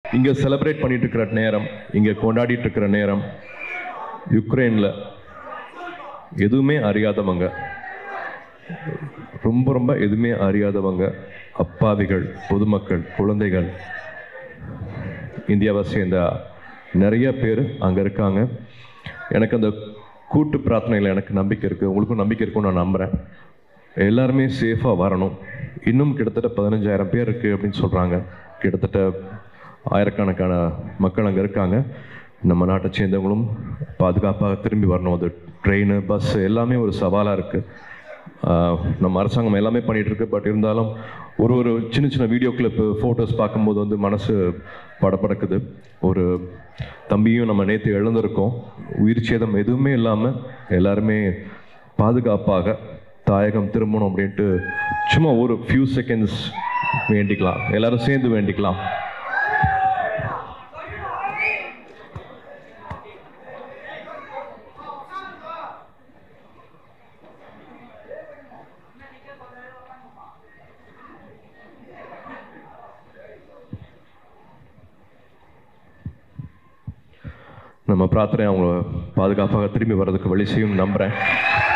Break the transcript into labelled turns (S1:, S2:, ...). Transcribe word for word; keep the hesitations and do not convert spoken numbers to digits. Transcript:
S1: இங்கே செலிப்ரேட் பண்ணிட்டு இருக்கிற நேரம், இங்கே கொண்டாடிட்டு இருக்கிற நேரம், யுக்ரைனில் எதுவுமே அறியாதவங்க, ரொம்ப ரொம்ப எதுவுமே அறியாதவங்க, அப்பாவிகள், பொதுமக்கள், குழந்தைகள், இந்தியாவை சேர்ந்த நிறைய பேர் அங்கே இருக்காங்க. எனக்கு அந்த கூட்டு பிரார்த்தனையில் எனக்கு நம்பிக்கை இருக்குது, உங்களுக்கும் நம்பிக்கை இருக்கும்னு நான் நம்புகிறேன். எல்லாருமே சேஃபாக வரணும். இன்னும் கிட்டத்தட்ட பதினஞ்சாயிரம் பேர் இருக்குது அப்படின்னு சொல்கிறாங்க. கிட்டத்தட்ட ஆயிரக்கணக்கான மக்கள் அங்கே இருக்காங்க. நம்ம நாட்டை சேர்ந்தவங்களும் பாதுகாப்பாக திரும்பி வரணும். அது ட்ரெயின், பஸ் எல்லாமே ஒரு சவாலாக இருக்குது. நம்ம அரசாங்கம் எல்லாமே பண்ணிகிட்ருக்கு. பட் இருந்தாலும் ஒரு ஒரு சின்ன சின்ன வீடியோ கிளிப்பு, ஃபோட்டோஸ் பார்க்கும்போது வந்து மனசு படப்படக்குது. ஒரு தம்பியும் நம்ம நேற்று இழந்திருக்கோம். உயிர் சேதம் எதுவுமே இல்லாமல் எல்லாருமே பாதுகாப்பாக தாயகம் திரும்பணும் அப்படின்ட்டு சும்மா ஒரு ஃபியூ செகண்ட்ஸ் வேண்டிக்கலாம், எல்லாரும் சேர்ந்து வேண்டிக்கலாம். நம்ம பிரார்த்தனை அவங்க பாதுகாப்பாக திரும்பி வர்றதுக்கு வழி செய்யும் நம்புகிறேன்.